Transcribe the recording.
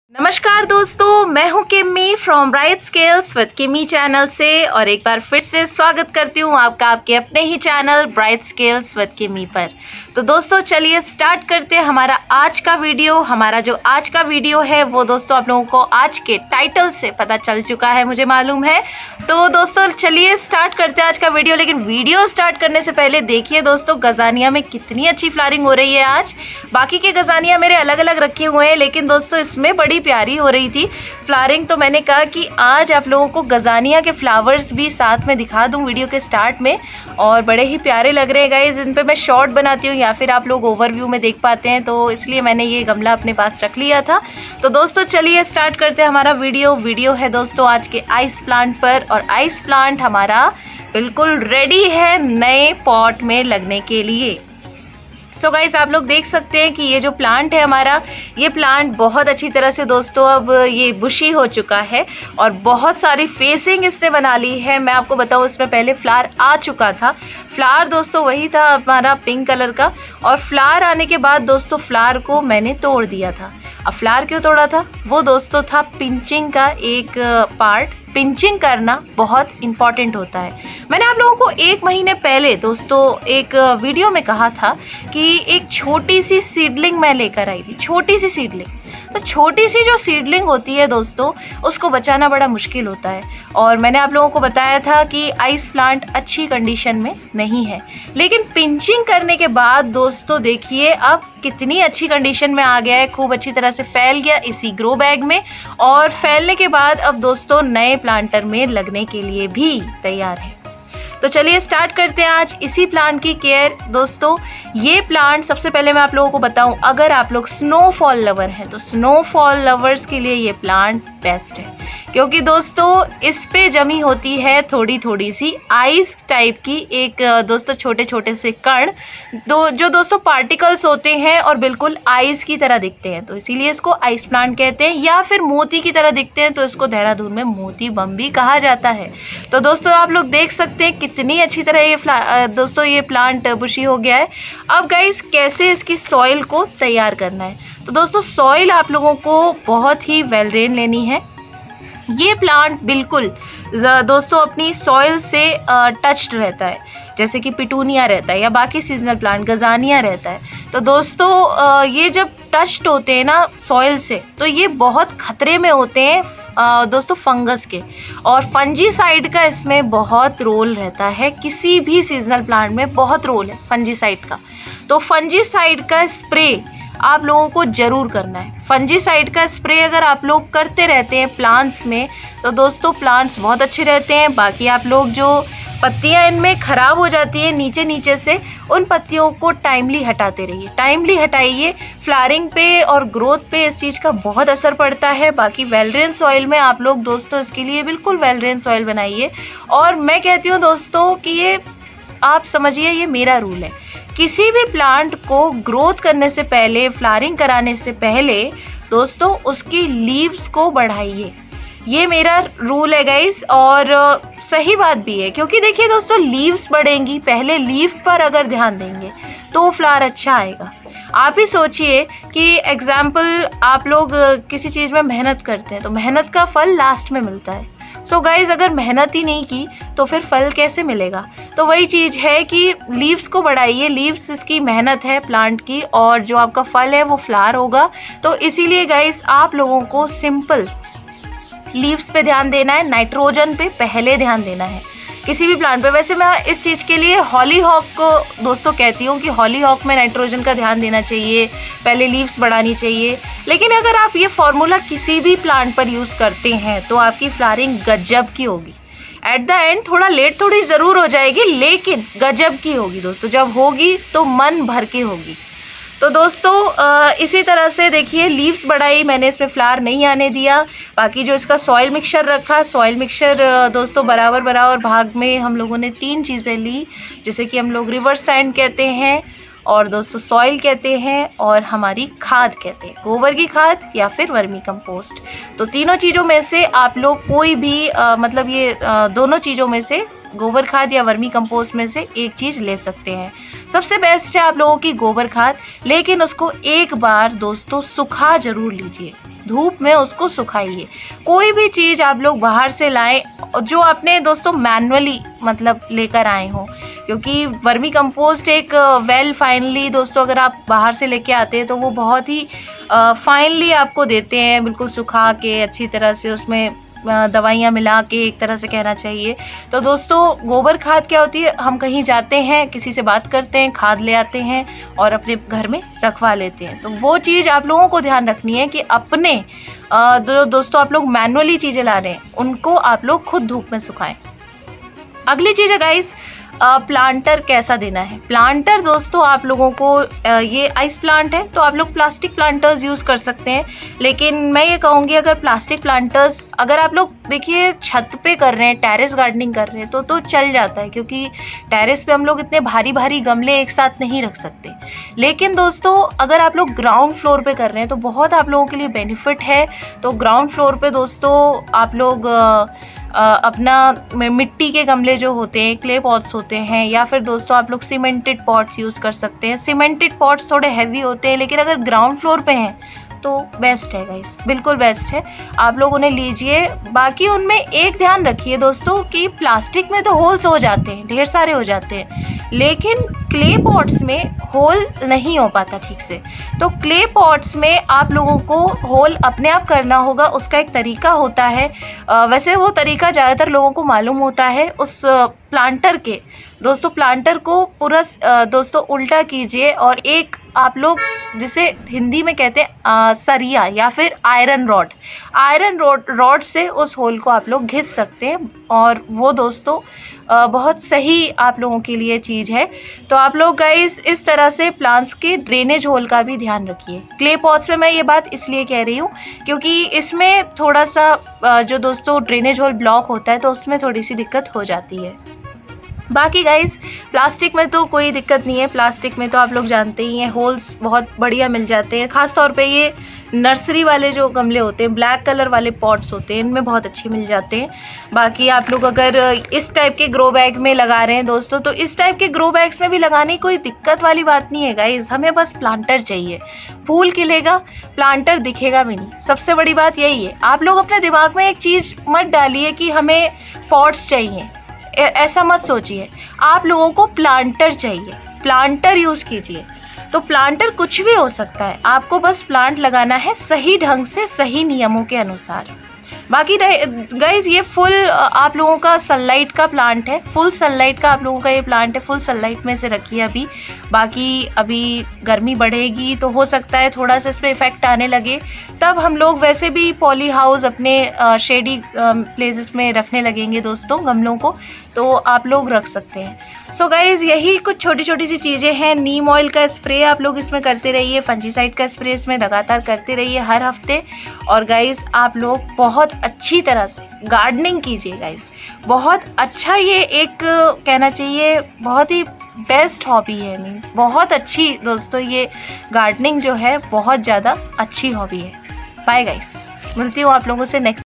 नमस्कार दोस्तों, मैं हूं Kimmi from Bright Scales with Kimmi channel से और एक बार फिर से स्वागत करती हूं आपका आपके अपने ही channel Bright Scales with Kimmi पर। तो दोस्तों चलिए स्टार्ट करते हैं हमारा आज का वीडियो। हमारा जो आज का वीडियो है वो दोस्तों आप लोगों को आज के टाइटल से पता चल चुका है, मुझे मालूम है। तो दोस्तों चलिए स्टार्ट करते हैं आज का वीडियो। लेकिन वीडियो स्टार्ट करने से पहले देखिए दोस्तों गजानिया में कितनी अच्छी फ्लावरिंग हो रही है आज। बाकी के गजानिया मेरे अलग अलग रखे हुए हैं, लेकिन दोस्तों इसमें बड़ी प्यारी हो रही थी फ्लावरिंग। तो मैंने कहा कि आज आप लोगों को गजानिया के फ्लावर्स भी साथ में दिखा दूं वीडियो के स्टार्ट में, और बड़े ही प्यारे लग रहे हैं गाइस। इन पे मैं शॉर्ट बनाती हूँ या फिर आप लोग ओवरव्यू में देख पाते हैं, तो इसलिए मैंने ये गमला अपने पास रख लिया था। तो दोस्तों चलिए स्टार्ट करते हैं हमारा वीडियो है दोस्तों आज के आइस प्लांट पर। और आइस प्लांट हमारा बिल्कुल रेडी है नए पॉट में लगने के लिए। सो गाइस आप लोग देख सकते हैं कि ये जो प्लांट है हमारा, ये प्लांट बहुत अच्छी तरह से दोस्तों अब ये बुशी हो चुका है और बहुत सारी फेसिंग इसने बना ली है। मैं आपको बताऊँ इसमें पहले फ्लावर आ चुका था। फ्लावर दोस्तों वही था हमारा पिंक कलर का, और फ्लावर आने के बाद दोस्तों फ्लावर को मैंने तोड़ दिया था। अब फ्लावर क्यों तोड़ा था, वो दोस्तों था पिंचिंग का एक पार्ट। पिंचिंग करना बहुत इम्पॉर्टेंट होता है। मैंने आप लोगों को 1 महीने पहले दोस्तों एक वीडियो में कहा था कि एक छोटी सी सीडलिंग मैं लेकर आई थी, छोटी सी सीडलिंग। तो छोटी सी जो सीडलिंग होती है दोस्तों उसको बचाना बड़ा मुश्किल होता है, और मैंने आप लोगों को बताया था कि आइस प्लांट अच्छी कंडीशन में नहीं है। लेकिन पिंचिंग करने के बाद दोस्तों देखिए अब कितनी अच्छी कंडीशन में आ गया है, खूब अच्छी तरह से फैल गया इसी ग्रो बैग में, और फैलने के बाद अब दोस्तों नए प्लांटर में लगने के लिए भी तैयार है। तो चलिए स्टार्ट करते हैं आज इसी प्लांट की केयर। दोस्तों ये प्लांट सबसे पहले मैं आप लोगों को बताऊं, अगर आप लोग स्नोफॉल लवर हैं तो स्नोफॉल लवर्स के लिए ये प्लांट बेस्ट है, क्योंकि दोस्तों इस पे जमी होती है थोड़ी थोड़ी सी आइस टाइप की एक दोस्तों छोटे छोटे से कण, जो दोस्तों पार्टिकल्स होते हैं और बिल्कुल आइस की तरह दिखते हैं, तो इसीलिए इसको आइस प्लांट कहते हैं। या फिर मोती की तरह दिखते हैं तो इसको देहरादून में मोती बम भी कहा जाता है। तो दोस्तों आप लोग देख सकते हैं कितनी अच्छी तरह ये दोस्तों ये प्लांट बुशी हो गया है। अब गाइस कैसे इसकी सॉइल को तैयार करना है, तो दोस्तों सॉइल आप लोगों को बहुत ही वेल ड्रेन लेनी है। ये प्लांट बिल्कुल दोस्तों अपनी सॉइल से टच्ड रहता है, जैसे कि पिटूनिया रहता है या बाकी सीजनल प्लांट गजानिया रहता है। तो दोस्तों ये जब टच्ड होते हैं ना सॉइल से, तो ये बहुत खतरे में होते हैं दोस्तों फंगस के, और फंजीसाइड का इसमें बहुत रोल रहता है। किसी भी सीजनल प्लांट में बहुत रोल है फंजीसाइड का। तो फंजीसाइड का स्प्रे आप लोगों को ज़रूर करना है। फंजीसाइड का स्प्रे अगर आप लोग करते रहते हैं प्लांट्स में तो दोस्तों प्लांट्स बहुत अच्छे रहते हैं। बाकी आप लोग जो पत्तियां इनमें ख़राब हो जाती हैं नीचे नीचे से, उन पत्तियों को टाइमली हटाते रहिए, टाइमली हटाइए। फ्लावरिंग पे और ग्रोथ पे इस चीज़ का बहुत असर पड़ता है। बाकी वेल ड्रेन सॉइल में आप लोग दोस्तों इसके लिए बिल्कुल वेल ड्रेन सॉइल बनाइए। और मैं कहती हूँ दोस्तों कि ये आप समझिए ये मेरा रूल है, किसी भी प्लांट को ग्रोथ करने से पहले, फ्लावरिंग कराने से पहले दोस्तों उसकी लीव्स को बढ़ाइए। ये मेरा रूल है गाइस, और सही बात भी है, क्योंकि देखिए दोस्तों लीव्स बढ़ेंगी, पहले लीव पर अगर ध्यान देंगे तो फ्लावर अच्छा आएगा। आप ही सोचिए कि एग्जाम्पल आप लोग किसी चीज़ में मेहनत करते हैं तो मेहनत का फल लास्ट में मिलता है। सो गाइज अगर मेहनत ही नहीं की तो फिर फल कैसे मिलेगा। तो वही चीज़ है कि लीव्स को बढ़ाइए, लीव्स इसकी मेहनत है प्लांट की, और जो आपका फल है वो फ्लावर होगा। तो इसीलिए गाइज आप लोगों को सिंपल लीव्स पे ध्यान देना है, नाइट्रोजन पे पहले ध्यान देना है किसी भी प्लांट पे। वैसे मैं इस चीज़ के लिए हॉलीहॉक को दोस्तों कहती हूँ कि हॉलीहॉक में नाइट्रोजन का ध्यान देना चाहिए, पहले लीव्स बढ़ानी चाहिए। लेकिन अगर आप ये फॉर्मूला किसी भी प्लांट पर यूज़ करते हैं तो आपकी फ्लावरिंग गजब की होगी। एट द एंड थोड़ा लेट थोड़ी ज़रूर हो जाएगी, लेकिन गजब की होगी दोस्तों। जब होगी तो मन भर के होगी। तो दोस्तों इसी तरह से देखिए लीव्स बढ़ाई मैंने, इसमें फ्लावर नहीं आने दिया। बाकी जो इसका सॉइल मिक्सचर रखा, सॉइल मिक्सचर दोस्तों बराबर बराबर भाग में हम लोगों ने 3 चीज़ें ली, जैसे कि हम लोग रिवर सैंड कहते हैं, और दोस्तों सॉइल कहते हैं, और हमारी खाद कहते हैं, गोबर की खाद या फिर वर्मी कंपोस्ट। तो तीनों चीज़ों में से आप लोग कोई भी मतलब ये दोनों चीज़ों में से गोबर खाद या वर्मी कंपोस्ट में से एक चीज़ ले सकते हैं। सबसे बेस्ट है आप लोगों की गोबर खाद, लेकिन उसको एक बार दोस्तों सुखा जरूर लीजिए। धूप में उसको सुखाइए। कोई भी चीज़ आप लोग बाहर से लाएं जो आपने दोस्तों मैनुअली मतलब लेकर आए हो, क्योंकि वर्मी कंपोस्ट एक वेल फाइनली दोस्तों अगर आप बाहर से लेके आते हैं तो वो बहुत ही फाइनली आपको देते हैं, बिल्कुल सुखा के अच्छी तरह से उसमें दवाइयाँ मिला के, एक तरह से कहना चाहिए। तो दोस्तों गोबर खाद क्या होती है, हम कहीं जाते हैं, किसी से बात करते हैं, खाद ले आते हैं और अपने घर में रखवा लेते हैं। तो वो चीज़ आप लोगों को ध्यान रखनी है कि अपने जो दोस्तों आप लोग मैनुअली चीज़ें ला रहे हैं उनको आप लोग खुद धूप में सुखाएं। अगली चीज़ है गाइस, प्लांटर कैसा देना है। प्लांटर दोस्तों आप लोगों को ये आइस प्लांट है तो आप लोग प्लास्टिक प्लांटर्स यूज़ कर सकते हैं, लेकिन मैं ये कहूँगी अगर प्लास्टिक प्लांटर्स अगर आप लोग देखिए छत पे कर रहे हैं, टेरेस गार्डनिंग कर रहे हैं तो चल जाता है, क्योंकि टेरेस पे हम लोग इतने भारी भारी गमले एक साथ नहीं रख सकते। लेकिन दोस्तों अगर आप लोग ग्राउंड फ्लोर पे कर रहे हैं तो बहुत आप लोगों के लिए बेनिफिट है। तो ग्राउंड फ्लोर पे दोस्तों आप लोग अपना मिट्टी के गमले जो होते हैं, क्ले पॉट्स होते हैं, या फिर दोस्तों आप लोग सीमेंटेड पॉट्स यूज़ कर सकते हैं। सीमेंटेड पॉट्स थोड़े हैवी होते हैं, लेकिन अगर ग्राउंड फ्लोर पे हैं तो बेस्ट है गाइस, बिल्कुल बेस्ट है, आप लोग उन्हें लीजिए। बाकी उनमें एक ध्यान रखिए दोस्तों कि प्लास्टिक में तो होल्स हो जाते हैं, ढेर सारे हो जाते हैं, लेकिन क्ले पॉट्स में होल नहीं हो पाता ठीक से। तो क्ले पॉट्स में आप लोगों को होल अपने आप करना होगा, उसका एक तरीका होता है। वैसे वो तरीका ज़्यादातर लोगों को मालूम होता है। उस प्लांटर के दोस्तों प्लांटर को पूरा दोस्तों उल्टा कीजिए और एक आप लोग जिसे हिंदी में कहते हैं सरिया या फिर आयरन रॉड से उस होल को आप लोग घिस सकते हैं, और वो दोस्तों बहुत सही आप लोगों के लिए चीज़ है। तो आप लोग गाइस इस तरह से प्लांट्स के ड्रेनेज होल का भी ध्यान रखिए। क्ले पॉट्स में मैं ये बात इसलिए कह रही हूँ क्योंकि इसमें थोड़ा सा जो दोस्तों ड्रेनेज होल ब्लॉक होता है तो उसमें थोड़ी सी दिक्कत हो जाती है। बाकी गाइस प्लास्टिक में तो कोई दिक्कत नहीं है, प्लास्टिक में तो आप लोग जानते ही हैं होल्स बहुत बढ़िया मिल जाते हैं। ख़ास तौर पे ये नर्सरी वाले जो गमले होते हैं, ब्लैक कलर वाले पॉट्स होते हैं, इनमें बहुत अच्छे मिल जाते हैं। बाकी आप लोग अगर इस टाइप के ग्रो बैग में लगा रहे हैं दोस्तों तो इस टाइप के ग्रो बैग्स में भी लगाने की कोई दिक्कत वाली बात नहीं है गाइस, हमें बस प्लांटर चाहिए। फूल खिलेगा, प्लांटर दिखेगा भी नहीं, सबसे बड़ी बात यही है। आप लोग अपने दिमाग में एक चीज़ मत डालिए कि हमें पॉट्स चाहिए, ऐसा मत सोचिए। आप लोगों को प्लांटर चाहिए, प्लांटर यूज़ कीजिए। तो प्लांटर कुछ भी हो सकता है, आपको बस प्लांट लगाना है सही ढंग से, सही नियमों के अनुसार। बाकी गाइस ये फुल आप लोगों का सनलाइट का प्लांट है, फुल सनलाइट का आप लोगों का ये प्लांट है, फुल सनलाइट में से रखिए अभी। बाकी अभी गर्मी बढ़ेगी तो हो सकता है थोड़ा सा इस पर इफेक्ट आने लगे, तब हम लोग वैसे भी पॉली हाउस अपने शेडी प्लेसेस में रखने लगेंगे दोस्तों गमलों को, तो आप लोग रख सकते हैं। सो गाइज़ यही कुछ छोटी छोटी सी चीज़ें हैं। नीम ऑयल का स्प्रे आप लोग इसमें करते रहिए, फंजीसाइड का स्प्रे इसमें लगातार करते रहिए हर हफ्ते। और गाइज़ आप लोग बहुत अच्छी तरह से गार्डनिंग कीजिए गाइज़, बहुत अच्छा, ये एक कहना चाहिए बहुत ही बेस्ट हॉबी है, मीन्स बहुत अच्छी दोस्तों ये गार्डनिंग जो है बहुत ज़्यादा अच्छी हॉबी है। बाय गाइज़, मिलती हूँ आप लोगों से नेक्स्ट